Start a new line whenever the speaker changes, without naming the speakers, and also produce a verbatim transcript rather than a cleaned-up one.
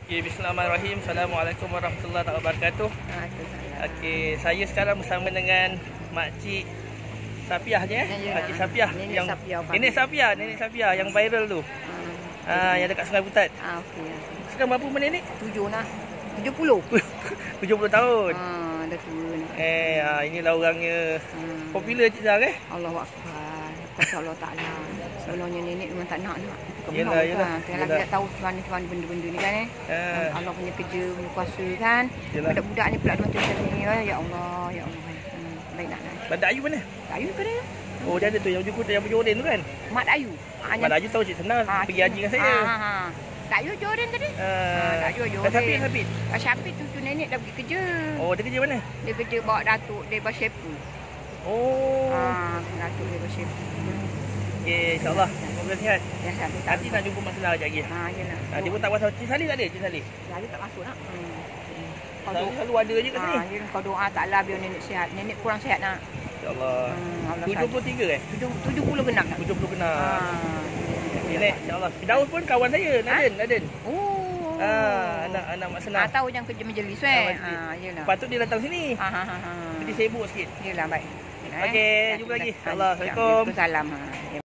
Okay, bismillahirrahmanirrahim. Assalamualaikum warahmatullahi wabarakatuh. Okey, saya sekarang bersama dengan makcik Safiah je eh.
Ya,
Makcik Safiah
Nenek
yang
Safiah,
Nenek Safiah, Nenek Safiah yang viral tu. Ah, yang dekat Sungai Butat.
Ah, okey.
Sekarang berapa umur nenek?
Tujuh nak. Tujuh puluh.
tujuh puluh tahun.
Ah, dah tua nak.
Eh, ah, inilah orangnya.
Hmm.
Popular Cik Zah eh.
Allahu Akbar. Kata Allah Ta'ala. Sebenarnya nenek memang tak nak nak.
Yelah, yelah.
Tengah lagi tak tahu mana-mana benda-benda ni kan eh.
Ah.
Allah punya kerja, punya kuasa kan.
Yelah.
Budak-budak ni pula macam ni. Ya Allah, ya Allah. Hmm. Baik nak nak.
Bandar Ayu mana?
Ayu ke dia?
Oh, dia ada tu yang jukut yang berjodoh tu kan?
Mat Ayu. Ah,
Bandar Ayu tahu Cik Senang pergi haji dengan saya.
Ha ha. Tak Ayu Jordan tadi.
Ah,
tak Ayu Jordan.
Tapi Habib.
Ah, Syafid tu tu nenek dah pergi kerja.
Oh, dia kerja mana?
Dia kerja bawa datuk dia Bashepu.
Oh.
Ah, datuk dia Bashepu.
Okey, insya-Allah. Semoga sihat.
Ya, tak.
Nanti nak jumpa Mak Senang sekejap lagi.
Ha, yalah.
Ah, dia pun tak pasal Cik Salih tak ada, Cik Salih.
Lalu tak masuk nak. Hmm.
Selalu, selalu ada je kat sini.
Ha, ya, kau doa taklah biar nenek sihat. Nenek kurang sihat nak.
InsyaAllah.
Hmm, Allah
tujuh puluh tiga eh?
tujuh puluh genap nak.
tujuh puluh kena.
Ha.
Okey, Nek. InsyaAllah. Firdaus pun kawan saya. Naden. Naden.
Oh.
Ah, anak anak Mak Senang.
Ah, tahu yang kerja majlis
Ah,
eh.
majlis.
Ha, yalah.
Lepas tu dia datang sini.
Ha ha ha. ha.
Jadi sibuk sikit.
Yalah baik.
Okey, jumpa lagi. InsyaAllah. Assalamualaikum.
Waalaikumsalam. Ha.